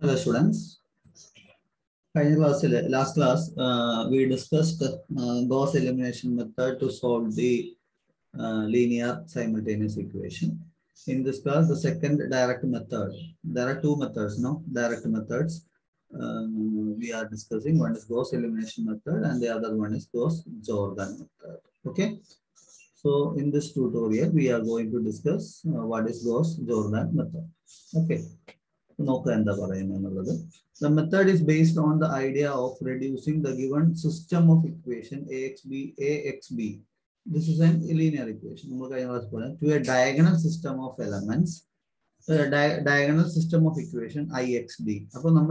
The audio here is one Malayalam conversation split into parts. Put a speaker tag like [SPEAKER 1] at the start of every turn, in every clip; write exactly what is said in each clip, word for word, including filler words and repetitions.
[SPEAKER 1] Hello students. Class, last class uh, we discussed uh, Gauss elimination method to solve the uh, linear simultaneous equation. In this class, the second direct method. There are two methods, no? Direct methods. Um, we are discussing. One is Gauss elimination method and the other one is Gauss-Jordan method. Okay. So in this tutorial, we are going to discuss uh, what is Gauss-Jordan method. Okay. The method is based on the idea of reducing the given system of equation A X B, A X B. This is an linear equation to a diagonal system of elements, a di diagonal system of equation I X D.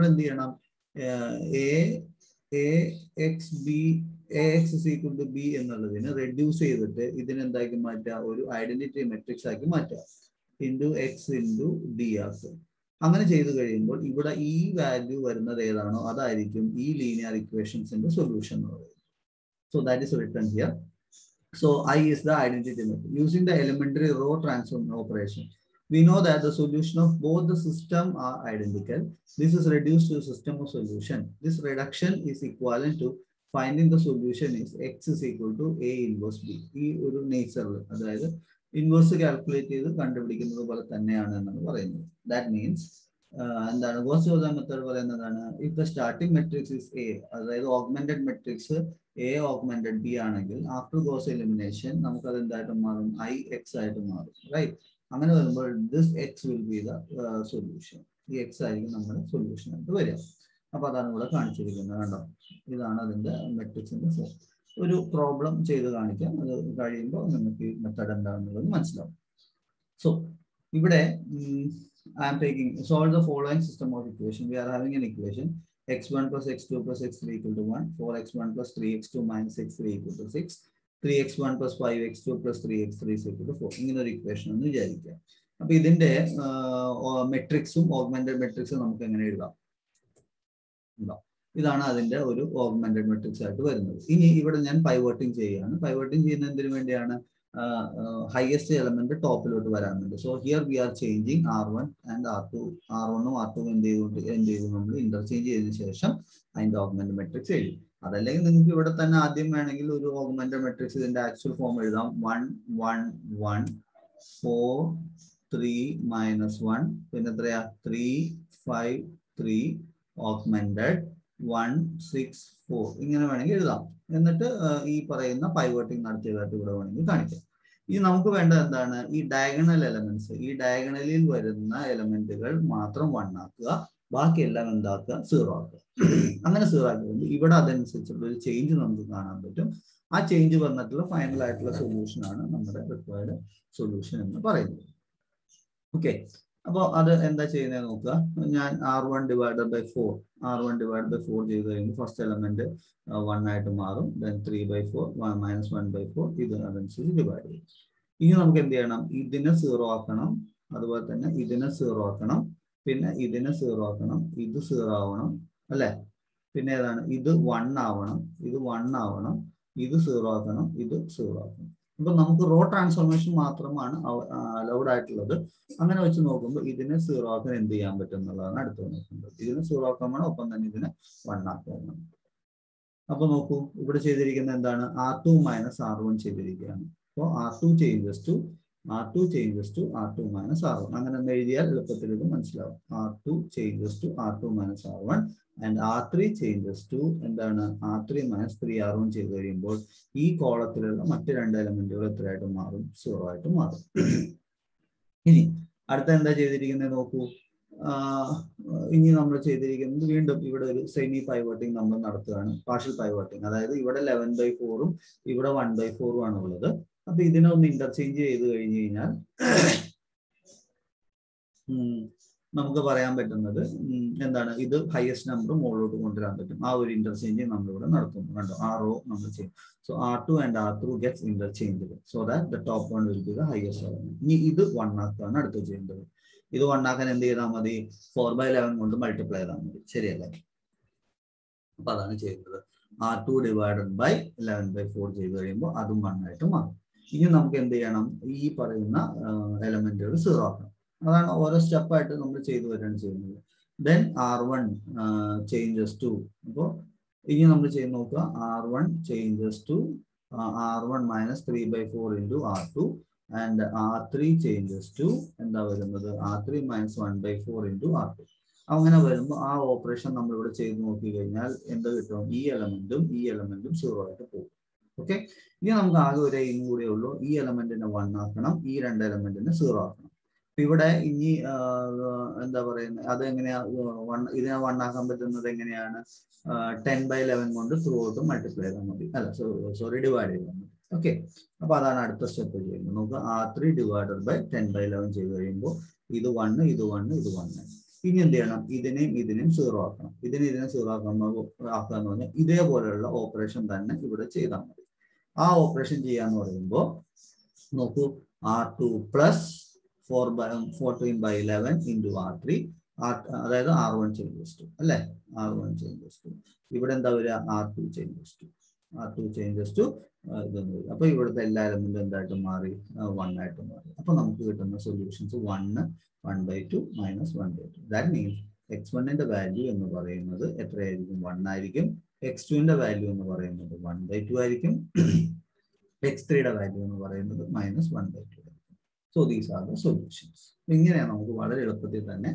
[SPEAKER 1] A, A, X, B, A X is equal to B and reduce it identity matrix into X into D. അങ്ങനെ ചെയ്തു കഴിയുമ്പോൾ ഇവിടെ ഈ വാല്യൂ വരുന്നത് ഏതാണോ അതായിരിക്കും ഈ ലീനിയർ ഇക്വേഷൻസിന്റെ സൊല്യൂഷൻ എന്ന് പറയുന്നത്. So that is written here. So I is the identity method. Using the elementary row transform operation, we know that the solution of both the system are identical. This is reduced to a system of solution. This reduction is equivalent to finding the solution is X is equal to A inverse B. ഈ ഒരു നേച്ചറിൽ അതായത് ഇൻവേഴ്സ് കാൽക്കുലേറ്റ് ചെയ്ത് കണ്ടുപിടിക്കുന്നത് പോലെ തന്നെയാണ് എന്നാണ് പറയുന്നത്. ദാറ്റ് മീൻസ് എന്താണ് ഗോസ്-ജോർദാൻ മെത്തേഡ് പറയുന്നതാണ് if the starting matrix is A, അതായത് augmented matrix A augmented B ആണെങ്കിൽ ആഫ്റ്റർ ഗോസ് എലിമിനേഷൻ നമുക്ക് അത് എന്തായിട്ട് മാറും, ഐ എക്സ് ആയിട്ട് മാറും. റൈറ്റ്? അങ്ങനെ വരുമ്പോൾ this X will be the solution. ഈ എക്സ് ആയിരിക്കും നമ്മുടെ സൊല്യൂഷൻ ആയിട്ട് വരിക. അപ്പൊ അതാണ് ഇവിടെ കാണിച്ചിരിക്കുന്നത്. കണ്ടോ, ഇതാണ് അതിന്റെ മെട്രിക്സിന്റെ ഫോം. ഒരു പ്രോബ്ലം ചെയ്ത് കാണിക്കാം. അത് കഴിയുമ്പോൾ നമുക്ക് ഈ മെത്തേഡ് എന്താണെന്നുള്ളത് മനസ്സിലാവും. സോ ഇവിടെ I am taking solve the following system of equation. We are having an equation x one plus x two plus x three equal to one, four x one plus three x two minus x three equal to six, three x one plus five x two plus three x three is equal to four. ഇങ്ങനെ ഒരു ഇക്വേഷൻ എന്ന് വിചാരിക്കുക. അപ്പൊ ഇതിന്റെ മെട്രിക്സും ഓഗ്മെന്റഡ് മെട്രിക്സും നമുക്ക് എങ്ങനെ എഴുതാം? ഇതാണ് അതിന്റെ ഒരു ഓഗ്മെന്റഡ് മെട്രിക്സ് ആയിട്ട് വരുന്നത്. ഇനി ഇവിടെ ഞാൻ പൈവോട്ടിംഗ് ചെയ്യുകയാണ്. പൈവോട്ടിംഗ് ചെയ്യുന്നതിന് വേണ്ടിയാണ് ഹയസ്റ്റ് എലമെന്റ് ടോപ്പിലോട്ട് വരാൻ വേണ്ടി. So here we are changing R one and R two. R വണ്ണും ആർ ടു എന്ത് ചെയ്തുകൊണ്ട് എന്ത് ചെയ്തു നമ്മൾ ഇന്റർചേഞ്ച് ചെയ്തതിനു ശേഷം അതിന്റെ ഓഗ്മെന്റഡ് മെട്രിക്സ് എഴുതി. അതല്ലെങ്കിൽ നിങ്ങൾക്ക് ഇവിടെ തന്നെ ആദ്യം വേണമെങ്കിൽ ഒരു ഓഗ്മെന്റഡ് മെട്രിക്സ് ഇതിന്റെ ആക്ച്വൽ ഫോം എഴുതാം. One one one four three minus one പിന്നെ എത്രയാ three five three augmented one six four ഇങ്ങനെ വേണമെങ്കിൽ എഴുതാം. എന്നിട്ട് ഈ പറയുന്ന പൈവോട്ടിംഗ് നടത്തിയതായിട്ട് ഇവിടെ വേണമെങ്കിൽ കാണിക്കാം. ഇനി നമുക്ക് വേണ്ടത് എന്താണ്? ഈ ഡയഗണൽ എലമെന്റ്സ്, ഈ ഡയഗണലിൽ വരുന്ന എലമെന്റുകൾ മാത്രം വൺ ആക്കുക, ബാക്കിയെല്ലാം എന്താക്കുക, സീറോ ആക്കുക. അങ്ങനെ സീറോ ആക്കിയതുകൊണ്ട് ഇവിടെ അതനുസരിച്ചുള്ള ഒരു ചേഞ്ച് നമുക്ക് കാണാൻ പറ്റും. ആ ചേഞ്ച് വന്നിട്ടുള്ള ഫൈനൽ ആയിട്ടുള്ള സൊല്യൂഷൻ ആണ് നമ്മുടെ റിക്വയർഡ് സൊല്യൂഷൻ എന്ന് പറയുന്നത്. ഓക്കെ, അപ്പോൾ അത് എന്താ ചെയ്യുന്നത് നോക്കുക. ഞാൻ R one divided by four R one divide by four ചെയ്ത് കഴിയുമ്പോൾ ഫസ്റ്റ് എലമെന്റ് വൺ ആയിട്ട് മാറും. Then three by four minus one by four ഇത് അതനുസരിച്ച് ഡിവൈഡ് ചെയ്യും. ഇനി നമുക്ക് എന്ത് ചെയ്യണം? ഇതിനെ സീറോ ആക്കണം, അതുപോലെ തന്നെ ഇതിനെ സീറോ ആക്കണം, പിന്നെ ഇതിനെ സീറോ ആക്കണം, ഇത് സീറോ ആവണം അല്ലെ. പിന്നെ ഏതാണ്? ഇത് വൺ ആവണം, ഇത് വൺ ആവണം, ഇത് സീറോ ആക്കണം, ഇത് സീറോ ആക്കണം. അപ്പൊ നമുക്ക് റോ ട്രാൻസ്ഫോർമേഷൻ മാത്രമാണ് അലൗഡ് ആയിട്ടുള്ളത്. അങ്ങനെ വെച്ച് നോക്കുമ്പോൾ ഇതിനെ സീറോ ആക്കാൻ എന്ത് ചെയ്യാൻ പറ്റും എന്നുള്ളതാണ് അടുത്ത് നോക്കുന്നത്. ഇതിനെ സീറോ ആക്കാൻ വേണം, ഒപ്പം തന്നെ ഇതിനെ വൺ ആക്കാൻ വേണം. അപ്പൊ നോക്കൂ, ഇവിടെ ചെയ്തിരിക്കുന്നത് എന്താണ്? R two minus R one ചെയ്തിരിക്കുകയാണ്. അപ്പോൾ R two changes to R two changes to R two minus R one. അങ്ങനെ ഒന്ന് എഴുതിയാൽ എളുപ്പത്തിൽ ഇത് മനസ്സിലാവും. R two changes to R two minus R one and R three changes to എന്താണ്? R three minus three R one ചെയ്ത് കഴിയുമ്പോൾ ഈ കോളത്തിലുള്ള മറ്റ് രണ്ട് എലമെന്റുകൾ എത്രയായിട്ട് മാറും? സീറോ ആയിട്ട് മാറും. ഇനി അടുത്ത എന്താ ചെയ്തിരിക്കുന്നത് നോക്കൂ. ഇനി നമ്മൾ ചെയ്തിരിക്കുന്നത് വീണ്ടും ഇവിടെ ഒരു സെമി പൈവോട്ടിംഗ് നമ്മൾ നടത്തുകയാണ്. പാർഷ്യൽ പൈവോട്ടിംഗ്, അതായത് ഇവിടെ ലെവൻ ബൈ ഫോറും ഇവിടെ വൺ ബൈ ഫോറും ആണ് ഉള്ളത്. അപ്പൊ ഇതിനെ ഒന്ന് ഇന്റർചേഞ്ച് ചെയ്ത് കഴിഞ്ഞ് കഴിഞ്ഞാൽ നമുക്ക് പറയാൻ പറ്റുന്നത് എന്താണ്? ഇത് ഹയസ്റ്റ് നമ്പർ മുകളിലോട്ട് കൊണ്ടുവരാൻ പറ്റും. ആ ഒരു ഇന്റർചേഞ്ച് നമ്മളിവിടെ നടത്തുന്നു. കണ്ടോ, ആർ ഒ നമ്മൾ ചെയ്യും. So R two and R two gets interchange so that the top one will be the highest element. ഇനി ഇത് വൺ ആക്കാണ് അടുത്ത് ചെയ്യേണ്ടത്. ഇത് വൺ ആക്കാൻ എന്ത് ചെയ്താൽ മതി? ഫോർ ബൈ ലെവൻ കൊണ്ട് മൾട്ടിപ്ലൈ ചെയ്താൽ മതി. ശരിയല്ലേ? അപ്പൊ അതാണ് ചെയ്യുന്നത്. R two divided by eleven by four ചെയ്ത് കഴിയുമ്പോൾ അതും വൺ ആയിട്ട് മാറും. ഇനി നമുക്ക് എന്ത് ചെയ്യണം? ഈ പറയുന്ന എലമെന്റുകൾ സീറോ ആക്കണം. അതാണ് ഓരോ സ്റ്റെപ്പായിട്ട് നമ്മൾ ചെയ്തു വരികയാണ് ചെയ്യുന്നത്. then R one uh, changes to അപ്പോൾ ഇനി നമ്മൾ ചെയ്ത് നോക്കുക R one changes to uh, R one minus three by four into R two and R three changes to എന്താ വരുന്നത് R three minus one by four into R two. അങ്ങനെ വരുമ്പോൾ ആ ഓപ്പറേഷൻ നമ്മൾ ഇവിടെ ചെയ്ത് നോക്കി കഴിഞ്ഞാൽ എന്ത് കിട്ടും? ഈ എലമെന്റും ഈ എലമെന്റും സീറോ ആയിട്ട് പോകും. ഓക്കെ, ഇനി നമുക്ക് ആകെ ഒരു എയിം കൂടെ ഉള്ളൂ, ഈ എലമെന്റിനെ വൺ ആക്കണം, ഈ രണ്ട് എലമെന്റിനെ സീറോ ആക്കണം. അപ്പൊ ഇവിടെ ഇനി എന്താ പറയുന്നത്, അത് എങ്ങനെയാ വൺ ഇതിനെ വൺ ആക്കാൻ പറ്റുന്നത് എങ്ങനെയാണ്? ടെൻ ബൈ ലെവൻ കൊണ്ട് ത്രൂ ഔട്ട് മൾട്ടിപ്ലൈ ചെയ്താൽ മതി, അല്ല സോറി ഡിവൈഡ് ചെയ്താൽ മതി. ഓക്കെ, അപ്പൊ അതാണ് അടുത്ത സ്റ്റെപ്പ് ചെയ്യുന്നത്. നമുക്ക് R three divided by ten by eleven ചെയ്ത് കഴിയുമ്പോൾ ഇത് വണ്ണ് ഇത് വണ്ണ് ഇത് വണ്ണ്. ഇനി എന്ത് ചെയ്യണം? ഇതിനെയും ഇതിനെയും സീറോ ആക്കണം. ഇതിനെ ഇതിനെ സീറോ ആക്കാൻ ആക്കാന്ന് പറഞ്ഞാൽ ഇതേപോലെയുള്ള ഓപ്പറേഷൻ തന്നെ ഇവിടെ ചെയ്താൽ മതി. ആ ഓപ്പറേഷൻ ചെയ്യാന്ന് പറയുമ്പോൾ നോക്കൂ, R two plus four by fourteen by eleven into R three, അതായത് ആർ വൺ ചേഞ്ചസ് ടു അല്ലേ, ആർ വൺ ചേഞ്ചസ് ടു. ഇവിടെ എന്താ വരിക? R two changes to, R two changes to ഇതൊന്നും വരും. അപ്പൊ ഇവിടുത്തെ എല്ലാ എലമെന്റും എന്തായിട്ട് മാറി? വൺ ആയിട്ട് മാറി. അപ്പൊ നമുക്ക് കിട്ടുന്ന solutions one, one by two minus one by two. That means X വണ്ണിന്റെ വാല്യൂ എന്ന് പറയുന്നത് എത്രയായിരിക്കും? വൺ ആയിരിക്കും. എക്സ് ടുവിന്റെ വാല്യൂ എന്ന് പറയുന്നത് വൺ ബൈ ടു ആയിരിക്കും. എക്സ് ത്രീയുടെ വാല്യൂ എന്ന് പറയുന്നത് മൈനസ് വൺ ബൈ ടു ആയിരിക്കും. So these are the solutions. ഇങ്ങനെയാണ് നമുക്ക് വളരെ എളുപ്പത്തിൽ തന്നെ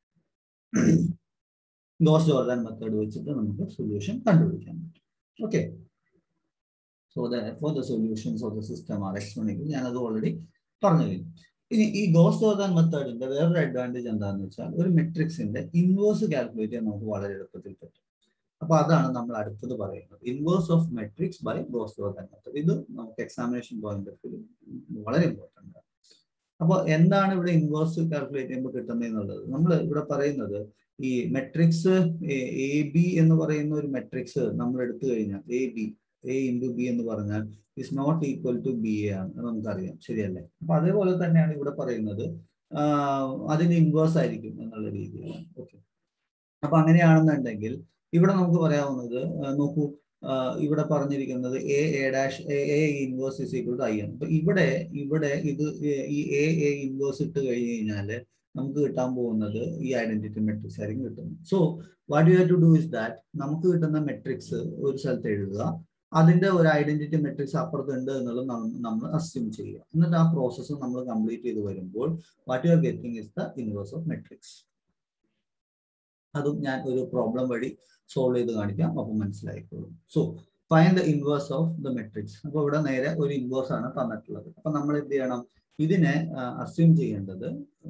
[SPEAKER 1] ഗോസ് ജോർദാൻ മെത്തേഡ് വെച്ചിട്ട് നമുക്ക് സൊല്യൂഷൻ കണ്ടുപിടിക്കാൻ പറ്റും. Okay, so for the solutions of the system are exponential, ഞാനത് ഓൾറെഡി പറഞ്ഞു കഴിഞ്ഞു. ഇനി ഈ ഗോസ് ജോർദാൻ മെത്തേഡിന്റെ വേറൊരു അഡ്വാൻറ്റേജ് എന്താണെന്ന് വെച്ചാൽ ഒരു മെട്രിക്സിന്റെ ഇൻവേഴ്സ് കാൽക്കുലേറ്റ് ചെയ്യാൻ നമുക്ക് വളരെ എളുപ്പത്തിൽ പറ്റും. അപ്പൊ അതാണ് നമ്മൾ അടുത്തത് പറയുന്നത്, inverse of matrix by Gauss Jordan method. ഇത് നമുക്ക് എക്സാമിനേഷൻ പോയിന്റ് ഓഫ് വ്യൂ വളരെ ഇമ്പോർട്ടൻ്റ് ആണ്. അപ്പോൾ എന്താണ് ഇവിടെ ഇൻവേഴ്സ് കാൽക്കുലേറ്റ് ചെയ്യുമ്പോൾ കിട്ടുന്നത് എന്നുള്ളത് നമ്മൾ ഇവിടെ പറയുന്നത്, ഈ മെട്രിക്സ് എ ബി എന്ന് പറയുന്ന ഒരു മെട്രിക്സ് നമ്മൾ എടുത്തു കഴിഞ്ഞാൽ A B A into B എന്ന് പറഞ്ഞാൽ is not equal to B A ആണ്, നമുക്കറിയാം, ശരിയല്ലേ? അപ്പൊ അതേപോലെ തന്നെയാണ് ഇവിടെ പറയുന്നത്, അതിന് ഇൻവേഴ്സ് ആയിരിക്കും എന്നുള്ള രീതിയിലാണ്. ഓക്കെ, അപ്പൊ അങ്ങനെയാണെന്നുണ്ടെങ്കിൽ ഇവിടെ നമുക്ക് പറയാവുന്നത്, നോക്കൂ, ഇവിടെ പറഞ്ഞിരിക്കുന്നത് A A dash A inverse is equal to I ആണ്. അപ്പൊ ഇവിടെ ഇവിടെ ഇത് ഈ എ എ ഇൻവേഴ്സ് ഇട്ട് കഴിഞ്ഞ് കഴിഞ്ഞാല് നമുക്ക് കിട്ടാൻ പോകുന്നത് ഈ ഐഡന്റിറ്റി മെട്രിക്സ് ആയിരിക്കും കിട്ടുന്നത്. So what you have to do is that, നമുക്ക് കിട്ടുന്ന മെട്രിക്സ് ഒരു സ്ഥലത്ത് എഴുതുക, അതിന്റെ ഒരു ഐഡന്റിറ്റി മെട്രിക്സ് അപ്പുറത്തുണ്ട് എന്നുള്ളത് നമ്മൾ അസ്യൂം ചെയ്യുക. എന്നിട്ട് ആ പ്രോസസ്സ് നമ്മൾ കംപ്ലീറ്റ് ചെയ്ത് വരുമ്പോൾ what you are getting is the inverse of matrix. അതും ഞാൻ ഒരു പ്രോബ്ലം വഴി സോൾവ് ചെയ്ത് കാണിക്കാം, അപ്പം മനസ്സിലായിക്കോളും. So find the inverse of the matrix. അപ്പൊ ഇവിടെ നേരെ ഒരു ഇൻവേഴ്സ് ആണ് തന്നിട്ടുള്ളത്. അപ്പൊ നമ്മൾ എന്ത് ചെയ്യണം? ഇതിനെ അസ്യൂം ചെയ്യേണ്ടത്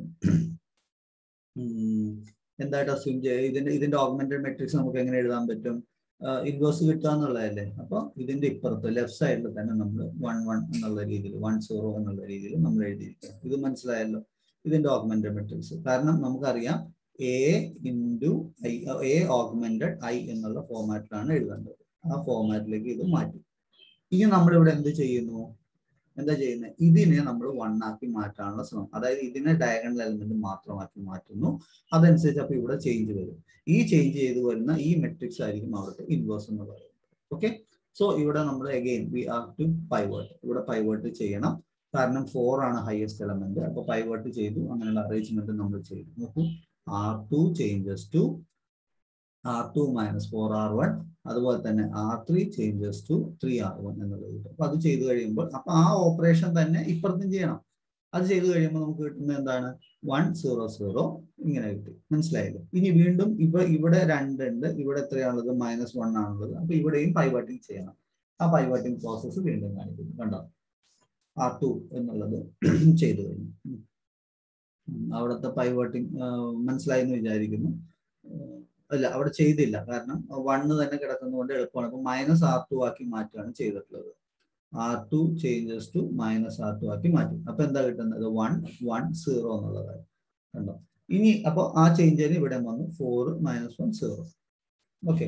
[SPEAKER 1] എന്തായിട്ട് അസ്യൂം ചെയ്യുക? ഇതിന്റെ ഇതിന്റെ ഓഗ്മെന്റഡ് മെട്രിക്സ് നമുക്ക് എങ്ങനെ എഴുതാൻ പറ്റും? ഇൻവേഴ്സ് കിട്ടുക എന്നുള്ളതല്ലേ. അപ്പൊ ഇതിന്റെ ഇപ്പുറത്ത് ലെഫ്റ്റ് സൈഡിൽ തന്നെ നമ്മൾ വൺ വൺ എന്നുള്ള രീതിയിൽ, വൺ സീറോ എന്നുള്ള രീതിയിൽ നമ്മൾ എഴുതിയിരിക്കണം. ഇത് മനസ്സിലായല്ലോ, ഇതിന്റെ ഓഗ്മെന്റഡ് മെട്രിക്സ്. കാരണം നമുക്കറിയാം A into I, A augmented I എന്നുള്ള ഫോമാറ്റിലാണ് എഴുതേണ്ടത്. ആ ഫോമാറ്റിലേക്ക് ഇത് മാറ്റി. ഇനി നമ്മളിവിടെ എന്ത് ചെയ്യുന്നു? എന്താ ചെയ്യുന്നത്? ഇതിനെ നമ്മൾ വൺ ആക്കി മാറ്റാനുള്ള ശ്രമം, അതായത് ഇതിനെ ഡയഗണൽ എലമെന്റ് മാത്രമാക്കി മാറ്റുന്നു. അതനുസരിച്ച് അപ്പൊ ഇവിടെ ചേഞ്ച് വരും. ഈ ചേഞ്ച് ചെയ്ത് വരുന്ന ഈ മെട്രിക്സ് ആയിരിക്കും അവിടുത്തെ ഇൻവേഴ്സ് എന്ന് പറയുന്നത്. ഓക്കെ, സോ ഇവിടെ നമ്മൾ again we are to pivot. ഇവിടെ പൈവേർട്ട് ചെയ്യണം, കാരണം ഫോർ ആണ് ഹയസ്റ്റ് എലമെന്റ്. അപ്പൊ പൈവേർട്ട് ചെയ്തു, അങ്ങനെയുള്ള അറേഞ്ച്മെന്റ് നമ്മൾ ചെയ്തു. നോക്കൂ, R two changes to R two minus four R one, അതുപോലെ തന്നെ R three changes to three R one എന്നുള്ളത് കിട്ടും. അപ്പൊ അത് ചെയ്ത് കഴിയുമ്പോൾ അപ്പൊ ആ ഓപ്പറേഷൻ തന്നെ ഇപ്പുറത്തും ചെയ്യണം. അത് ചെയ്ത് കഴിയുമ്പോൾ നമുക്ക് കിട്ടുന്നത് എന്താണ്? വൺ സീറോ സീറോ ഇങ്ങനെ കിട്ടി. മനസ്സിലായില്ലേ? ഇനി വീണ്ടും ഇവ ഇവിടെ രണ്ടുണ്ട്, ഇവിടെ എത്രയാണുള്ളത്? മൈനസ് വൺ ആണുള്ളത്. അപ്പൊ ഇവിടെയും പൈവട്ടിങ് ചെയ്യണം. ആ പൈവട്ടിങ് പ്രോസസ്സ് വീണ്ടും കാണിക്കുന്നു. കണ്ടോ, ആർ ടു എന്നുള്ളത് ചെയ്തു കഴിഞ്ഞു. അവിടുത്തെ പൈവട്ടിങ് മനസ്സിലായി എന്ന് വിചാരിക്കുന്നു. അല്ല, അവിടെ ചെയ്തില്ല, കാരണം വണ്ണ് തന്നെ കിടക്കുന്നതുകൊണ്ട് എളുപ്പമാണ്. അപ്പൊ മൈനസ് ആർ ടു ആക്കി മാറ്റുകയാണ് ചെയ്തിട്ടുള്ളത്. R two changes to minus R two ആക്കി മാറ്റി. അപ്പൊ എന്താ കിട്ടുന്നത്? വൺ വൺ സീറോ എന്നുള്ളതായി. കണ്ടോ? ഇനി അപ്പൊ ആ ചേഞ്ചിന് ഇവിടെ വന്നു four minus one zero. Okay,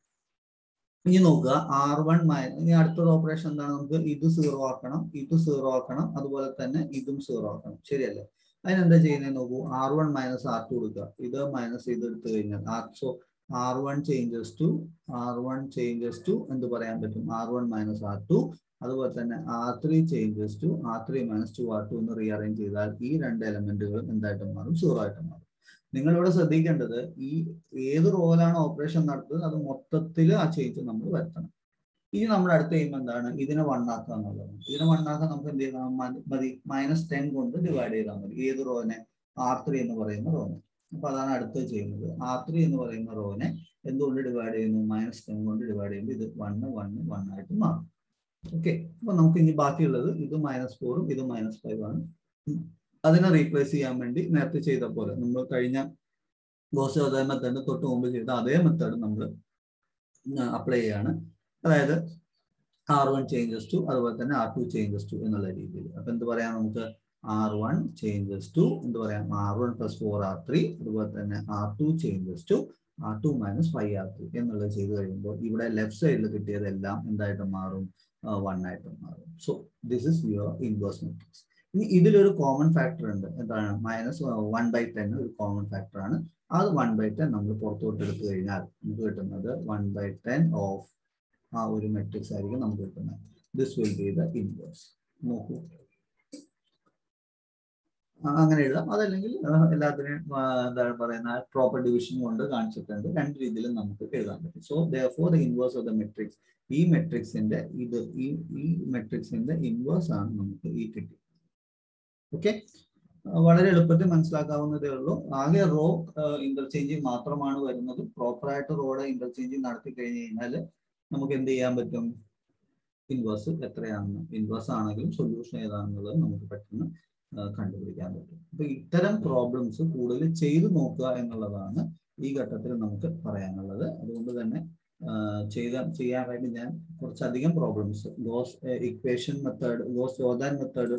[SPEAKER 1] ഇനി നോക്കുക, ആർ വൺ മൈനസ്, ഇനി അടുത്തൊരു ഓപ്പറേഷൻ എന്താണ്? നമുക്ക് ഇത് സീറോ ആക്കണം, ഇത് സീറോ ആക്കണം, അതുപോലെ തന്നെ ഇതും സീറോ ആക്കണം, ശരിയല്ലേ? അതിനെന്താ ചെയ്യുന്നത് നോക്കൂ, R one minus R two എടുക്കുക, ഇത് മൈനസ് ഇത് എടുത്തു കഴിഞ്ഞാൽ R so R one changes to R one changes to എന്ത് പറയാൻ പറ്റും? R one minus R two. അതുപോലെ തന്നെ R three changes to R three minus two R two എന്ന് റീഅറേഞ്ച് ചെയ്താൽ ഈ രണ്ട് എലമെന്റുകളും എന്തായിട്ട് മാറും? സീറോ ആയിട്ട് മാറും. നിങ്ങൾ ഇവിടെ ശ്രദ്ധിക്കേണ്ടത് ഈ ഏത് റോയിലാണ് ഓപ്പറേഷൻ നടത്തുന്നത് അത് മൊത്തത്തിൽ ആ ചേഞ്ച് നമ്മൾ വരുത്തണം. ഇനി നമ്മുടെ അടുത്ത എയിം എന്താണ്? ഇതിനെ വൺ ആക്കുക എന്നുള്ളതാണ്. ഇതിനെ വൺ ആക്കാൻ നമുക്ക് എന്ത് ചെയ്യണം? മതി മൈനസ് ടെൻ കൊണ്ട് ഡിവൈഡ് ചെയ്താൽ മതി. ഏത് റോനെ? ആർ ത്രീ എന്ന് പറയുന്ന റോനെ. അപ്പൊ അതാണ് അടുത്ത് ചെയ്യുന്നത്. ആർ ത്രീ എന്ന് പറയുന്ന റോനെ എന്തുകൊണ്ട് ഡിവൈഡ് ചെയ്യുന്നു? മൈനസ് ടെൻ കൊണ്ട് ഡിവൈഡ് ചെയ്യുമ്പോൾ ഇത് വണ്ണ് വണ്ണ് വൺ ആയിട്ട് മാറും. ഓക്കെ, അപ്പൊ നമുക്ക് ഇനി ബാക്കിയുള്ളത് ഇത് മൈനസ് ഫോറും ഇത് മൈനസ് ഫൈവ് ആണ്. അതിനെ റീപ്ലേസ് ചെയ്യാൻ വേണ്ടി നേരത്തെ ചെയ്ത പോലെ നമ്മൾ കഴിഞ്ഞ ഗോസ് ജോർദാൻ മെത്തേഡ് തൊട്ട് മുമ്പ് ചെയ്ത അതേ മെത്തേഡ് നമ്മൾ അപ്ലൈ ചെയ്യാണ്. അതായത് ആർ വൺ ചേഞ്ചസ് ടു അതുപോലെ തന്നെ ആർ ടു ചേഞ്ചസ് ടു എന്നുള്ള രീതിയിൽ. അപ്പൊ എന്ത് പറയാം നമുക്ക്? ആർ വൺ ചേഞ്ചസ് ടു എന്ത് പറയാം? R one plus four R three അതുപോലെ തന്നെ R two changes to R two minus five R three എന്നുള്ളത് ചെയ്ത് കഴിയുമ്പോൾ ഇവിടെ ലെഫ്റ്റ് സൈഡിൽ കിട്ടിയതെല്ലാം എന്തായിട്ട് മാറും? വൺ ആയിട്ട് മാറും. So this is your inverse matrix. ഇനി ഇതിലൊരു കോമൺ ഫാക്ടർ ഉണ്ട്. എന്താണ്? മൈനസ് വൺ ബൈ ടെൻ ഒരു കോമൺ ഫാക്ടർ ആണ്. അത് വൺ ബൈ ടെൻ നമ്മൾ പുറത്തോട്ട് എടുത്തു കഴിഞ്ഞാൽ നമുക്ക് കിട്ടുന്നത് വൺ ബൈ ടെൻ ഓഫ് ആ ഒരു മെട്രിക്സ് ആയിരിക്കും നമുക്ക് കിട്ടുന്നത്. This will be the inverse. നോക്കൂ, അങ്ങനെ എഴുതാം. അതല്ലെങ്കിൽ എല്ലാത്തിനും എന്താണ് പറയുന്ന പ്രോപ്പർ ഡിവിഷൻ കൊണ്ട് കാണിച്ചിട്ടുണ്ട്. രണ്ട് രീതിയിലും നമുക്ക് എഴുതാൻ പറ്റും. So therefore the inverse of the matrix, ഈ മെട്രിക്സിന്റെ ഇത് ഈ ഈ മെട്രിക്സിന്റെ ഇൻവേഴ്സ് ആണ് നമുക്ക് ഈ കിട്ടി. ഓക്കെ, വളരെ എളുപ്പത്തിൽ മനസ്സിലാക്കാവുന്നതേ ഉള്ളൂ. ആകെ റോ ഇന്റർചേഞ്ചിങ് മാത്രമാണ് വരുന്നത്. പ്രോപ്പറായിട്ട് റോയുടെ ഇന്റർചേഞ്ചിങ് നടത്തി കഴിഞ്ഞ് കഴിഞ്ഞാൽ നമുക്ക് എന്ത് ചെയ്യാൻ പറ്റും? ഇൻവേഴ്സ് എത്രയാണെന്ന്, ഇൻവേഴ്സ് ആണെങ്കിലും സൊല്യൂഷൻ ഏതാണെന്നുള്ളത് നമുക്ക് പെട്ടെന്ന് കണ്ടുപിടിക്കാൻ പറ്റും. അപ്പൊ ഇത്തരം പ്രോബ്ലംസ് കൂടുതൽ ചെയ്തു നോക്കുക എന്നുള്ളതാണ് ഈ ഘട്ടത്തിൽ നമുക്ക് പറയാനുള്ളത്. അതുകൊണ്ട് തന്നെ ചെയ്ത ചെയ്യാൻ വേണ്ടി ഞാൻ കുറച്ചധികം problems Gauss equation method, Gauss Jordan method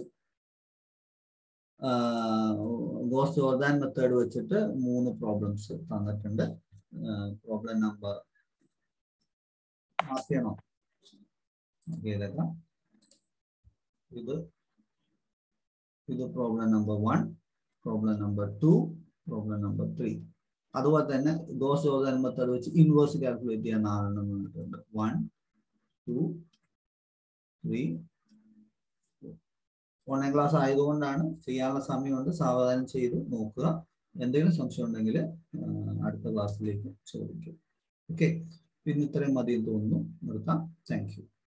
[SPEAKER 1] Gauss Jordan method വെച്ചിട്ട് മൂന്ന് പ്രോബ്ലംസ് തന്നിട്ടുണ്ട്. പ്രോബ്ലം നമ്പർ മാറ്റിയാണോ ചെയ്തേക്കാം. ഇത് ഇത് problem number one, problem number two, problem number three. അതുപോലെ തന്നെ ഗോസ് ജോർദാൻ മെത്തേഡ് വെച്ച് ഇൻവേഴ്സ് കാൽക്കുലേറ്റ് ചെയ്യാൻ നാലെണ്ണം വന്നിട്ടുണ്ട്. One, two, three. Online class ആയതുകൊണ്ടാണ്, ചെയ്യാനുള്ള സമയമുണ്ട്. സാവധാനം ചെയ്ത് നോക്കുക. എന്തെങ്കിലും സംശയം ഉണ്ടെങ്കിൽ അടുത്ത ക്ലാസ്സിലേക്ക് ചോദിക്കും. ഓക്കെ, പിന്നെ ഇത്രയും മതി തോന്നുന്നു. നിർത്താം. Thank U.